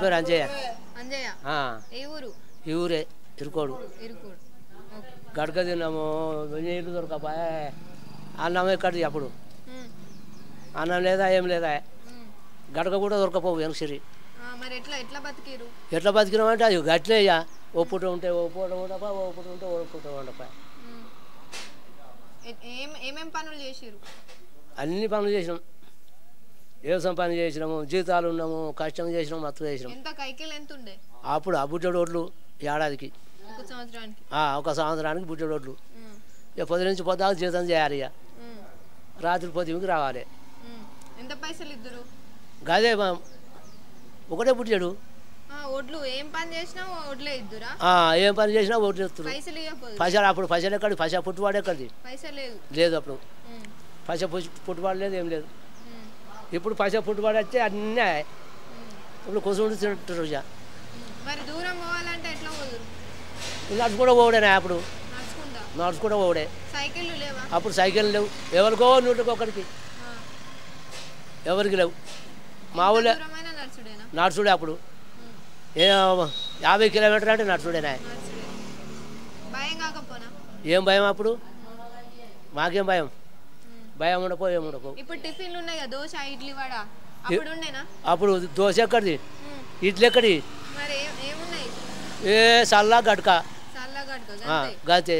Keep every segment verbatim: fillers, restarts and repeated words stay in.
పేరు అంజయ్య. అంజయ్య ఏ ఊరు? ఈ ఊరే ఇరుకోడు. ఇరుకోడు. గడక తిన్నాము, నీళ్ళు దొరకపాయ, అన్నం ఎక్కడిది అప్పుడు అన్నం లేదా ఏం లేదా, గడక కూడా దొరకపోవు వెనక్సిరి. మరి ఎట్లా ఎట్లా బతికిరు? ఎట్లా బతికినామంటే అది గట్లే ఇక ఓ పూట ఉంటే ఓ పూట ఉండపా, ఓ పూట ఉంటే ఓ పూట ఉండపా. ఏమేం పనులు చేసిరు? అన్ని పనులు చేసినాం, వ్యవసాయం పని చేసినాము, జీతాలు ఉన్నాము, కష్టం చేసినాము, మత్తు చేసినాం. ఎంత కైకిల్ ఎంత ఉండే అప్పుడు ఆ బుడ్డ రోడ్లు ఏడాదికి ఒక సంవత్సరానికి ఒక సంవత్సరానికి బుడ్డ రోడ్లు. ఇక పొద్దు నుంచి పొద్దాక జీతం చేయాలి, ఇక రాత్రి పొద్దుకి రావాలి. ఎంత పైసలు ఇద్దరు? గదే ఒకటే పుట్టాడు. ఒడ్లు ఏం పని చేసినా ఒడ్లే ఇద్దురా? ఏం పని చేసినా ఓట్లు ఇస్తారు. పైసలు అప్పుడు పైసలు ఎక్కడి, పైసా పుట్టువాడు ఎక్కడిది లేదు అప్పుడు. పైసా పుట్టువాడు లేదు, ఏం లేదు. ఇప్పుడు పైసా పుట్టువాడు వచ్చే అన్నీ ఇప్పుడు కూర్చుంటూ తింటారు. ఇక మరి దూరం పోవాలంటే ఎట్లా పోదురు? నడుచుకుంటూ పోవడేనా అప్పుడు, నడుచుకుంటూ పోవడే. సైకిళ్ళు లేవా అప్పుడు? సైకిల్ లేవు, ఎవరికో నూటికి ఒకరికి, ఎవరికి లేవు. మా ఊళ్ళో నడుచుడే అప్పుడు. ఏ యాభై కిలోమీటర్ అంటే నడుచుడేనా. ఏం భయం అప్పుడు, మాకేం భయం, భయం ఉండపో ఏం ఉండపో. అప్పుడు దోశ ఎక్కడిది, ఇడ్లీ ఎక్కడి, ఏ సల్లా గడక గతే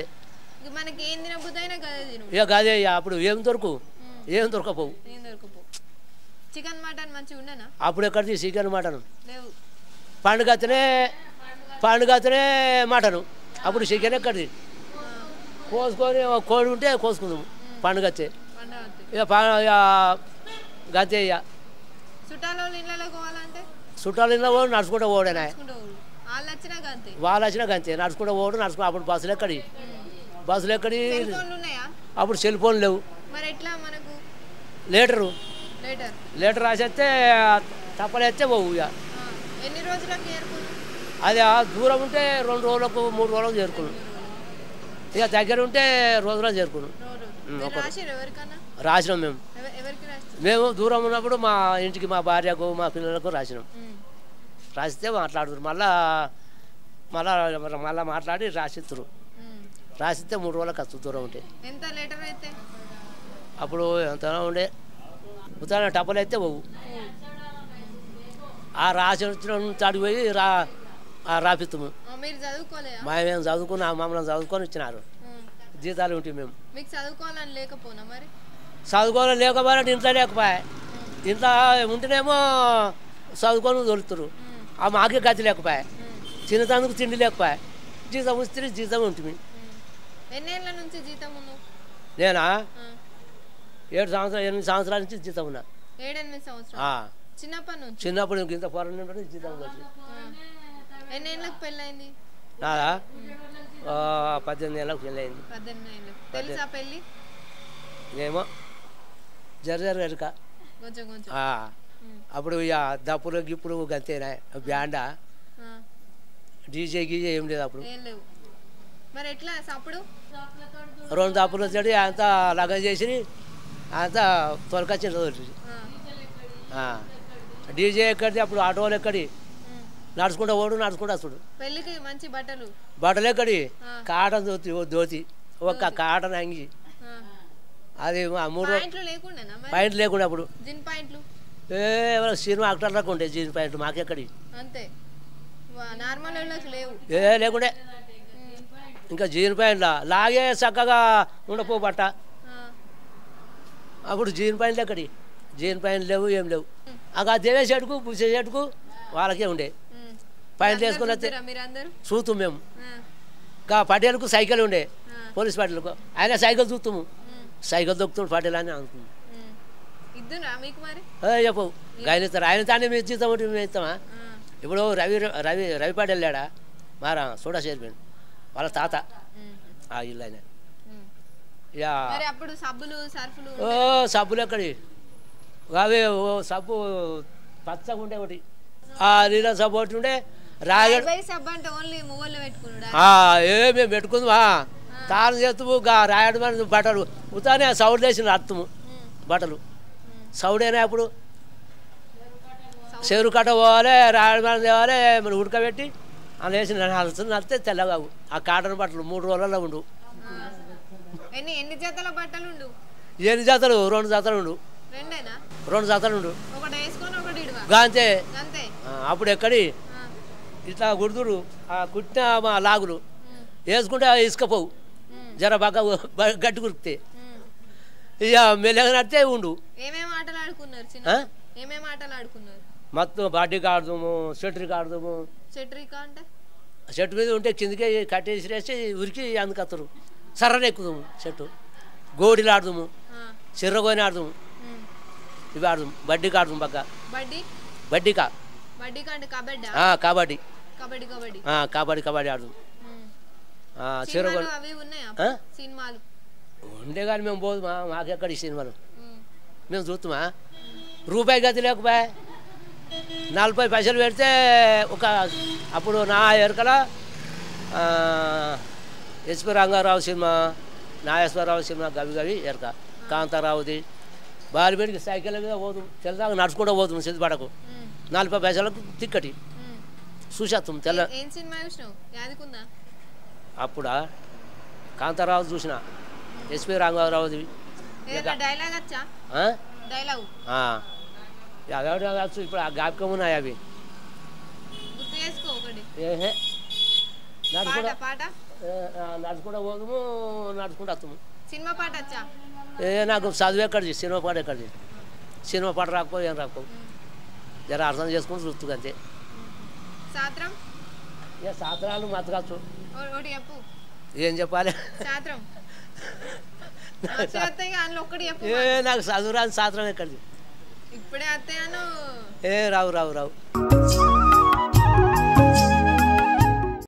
ఇక గదే. అప్పుడు ఏం దొరకు, ఏం దొరకపోవు. చికెన్ మటన్ మంచిగా ఉండేనా అప్పుడు? ఎక్కడిది చికెన్ మటన్? పండుగతనే పండుగతనే మటను. అప్పుడు చికెన్ ఎక్కడిది? కోసుకొని కోడి ఉంటే కోసుకుందాము పండుగతే. ఇక గతే. ఇక చుట్టాలు ఇళ్ళ పోడు, నడుచుకుంటూ పోవడేనా. వాళ్ళు వచ్చినా గంతే, నడుచుకుంటూ పోవడం, నడుచుకుంటూ. అప్పుడు బస్సులు ఎక్కడి, బస్సులు ఎక్కడి. అప్పుడు సెల్ ఫోన్ లేవు. లీటరు లీటర్ రాసేస్తే తప్పలేస్తే పోవు. ఇక అది దూరం ఉంటే రెండు రోజులకు మూడు రోజులకు చేరుకున్నాం. ఇక దగ్గర ఉంటే రోజులో చేరుకున్నాం. రాసినాం మేము. మేము దూరం ఉన్నప్పుడు మా ఇంటికి, మా భార్యకు, మా పిల్లలకు రాసినాం. రాసిస్తే మాట్లాడుతున్నారు, మళ్ళా మళ్ళా మళ్ళీ మాట్లాడి రాసిస్తారు. రాసిస్తే మూడు రోజులకు వస్తుంది దూరం ఉంటే. అప్పుడు ఎంత ఉండే ఉత్తరాన టప్పలు అయితే పోవు. ఆ రాసి అడిగి పోయి రా రాపిస్తాము. మేమేం చదువుకున్నా, మమ్మల్ని చదువుకొని ఇచ్చినారు, జీతాలు ఉంటాయి. మేము చదువుకోవాలని లేకపోయినా ఇంట్లో లేకపోయా, ఇంట్లో ఉంటేనేమో చదువుకొని దొరుకుతారు. ఆ మాకే గతి లేకపోయా, తినటానికి తిండి లేకపోయా, జీతం వస్తే జీతం ఉంటుంది. నేనా ఏడు సంవత్సరాలు ఎనిమిది సంవత్సరాల నుంచి జీతం ఉన్నా. చిన్నప్పుడు ఇంత పొరం జీతం వచ్చి నాదా పద్దెనిమిది ఏళ్ళకి పెళ్ళి అయింది. ఏమో జర జర ఎరుక. అప్పుడు ఇక దప్పులు గిప్పుడు గంతేనా, బ్యాండా డీజే గీజే ఏం లేదు అప్పుడు. రెండు దప్పులు వచ్చాడు, అంతా లగన్ చేసి అంతా తొలకొచ్చిన రోజు. డీజే ఎక్కడిది అప్పుడు, ఆటోలు ఎక్కడి, నడుచుకుంటూ ఓడు, నడుచుకుంటూ వస్తుడు. బట్టలు ఎక్కడి, కాటన్ దోతి దోతి ఒక్క కాటన్ అంగి, అది మూడు పాయింట్లు లేకుండా అప్పుడు. ఏ సినిమా యాక్టర్లకు ఉండే జీన్ పాయింట్లు, మాకెక్కడి ఏ లేకుండే. ఇంకా జీన్ ప్యాంట్లా లాగే చక్కగా ఉండపో బట్ట. అప్పుడు జీన్ ప్యాంట్లు ఎక్కడి, జీన్ ప్యాంట్లు లేవు, ఏం లేవు. అక్కడ దేవే షర్టుకు పూసే షర్టుకు వాళ్ళకే ఉండే. ప్యాంట్లు వేసుకొని వస్తే చూస్తాం మేము. ఇంకా పటేలకు సైకిల్ ఉండే, పోలీస్ పటేలకు. ఆయన సైకిల్ చూస్తాము, సైకిల్ దొక్కుతాడు పటేల్ అని అనుకుంది. చెప్పవు ఆయన ఇస్తారు, ఆయన తానే మేము జీతం ఉంటే మేము ఇస్తామా. ఇప్పుడు రవి రవి రవి పటేల్ లేడా మారా సోడా చైర్మన్, వాళ్ళ తాత ఆ ఇల్లు ఆయన. ఓ సబ్బులు ఎక్కడి, అవే ఓ సబ్బు పచ్చగా ఉండే ఒకటి, ఆ నీళ్ళ సబ్బు ఒకటి ఉండే. రాయడు ఏ మేము పెట్టుకుందామా, తాను చేస్తాము. రాయడు మన బట్టలు ఉతానే సౌడ్ వేసిన అర్థము, బట్టలు సౌడేనా అప్పుడు. చెరువు కట్ట పోవాలి రాయడం తేవాలి మనం ఉడకబెట్టి అలా వేసి నడుస్తుంది నడితే తెల్లగావు ఆ కాటన్ బట్టలు మూడు రోజులలో ఉండు. ఎన్ని ఎన్ని జతల బట్టలు ఉండు? ఎన్ని జాతలు? రెండు జాతలు ఉండు. రెండేనా? రెండు జాతలు ఉండు అంతే. అప్పుడు ఎక్కడి ఇట్లా గుడుతురు ఆ కుట్టిన మా లాగులు వేసుకుంటే ఇసుకపోవు జర బాగా గట్టి కురికితే ఇక మెల్లగా నడితే ఉండు. ఏమేమి ఆటలు ఆడుకున్నారు? ఏమేమి ఆటలు ఆడుకున్నారు? మొత్తం బాడీకి ఆడదాము, షెట్రికి ఆడదాము. షెట్రికా అంటే చెట్టు మీద ఉంటే కిందకి కట్టేసి వేసి ఉరికి అందుకత్తరు. సర్రని ఎక్కుదాము చెట్టు. గోడీలు ఆడదాము, చిర్రగోని ఆడదాము, ఇవి ఆడదాము. బడ్డీకి ఆడదాము బాగా. బడ్డీ బడ్డీకా కబడ్డీ కబడ్డీ కబడ్డీ కబడ్డీ కబడ్డీ ఆడదాము. చిర్రగోని సినిమాలు ఉండే కానీ మేము పోదు మా మాకెక్కడి సినిమాలు మేము చూస్తామా? రూపాయి గతి లేకపోయా నలభై పైసలు పెడితే ఒక అప్పుడు నా ఎరకల SP Rangarao cinema, Nageswararao cinema గవి గవి ఎరక కాంతారావుది బాలిబెడికి సైకిల్ మీద పోదు తెల్లదాకా నడుచుకుంటూ పోతుంది సిద్ధిపడకు నలభై పైసలకు తిక్కటి చూసేస్తాం తెల్ల. అప్పుడా కాంతారావు చూసిన, ఎస్పి రంగారావుది అదొచ్చు. ఇప్పుడు ఆ జ్ఞాపకం ఉన్నాయి అవి. ఏహే నడుచుకుంటా నడుచుకుంటా పోదుము నడుచుకుంటూ వస్తాము. సినిమా పాట ఏ నాకు చదువు ఎక్కడిది, సినిమా పాట ఎక్కడిది? సినిమా పాట రాకపో ఏం రాకపో జర అర్థం చేసుకుని చూస్తుంది అంతే. ఇక సాత్రాలు మతకచ్చు. ఏం చెప్పాలి? ఏ నాకు చదువు రాని సాత్రం ఎక్కడిది? ఇప్పుడే అత్తయ్యాను. ఏ రావు రావు రావు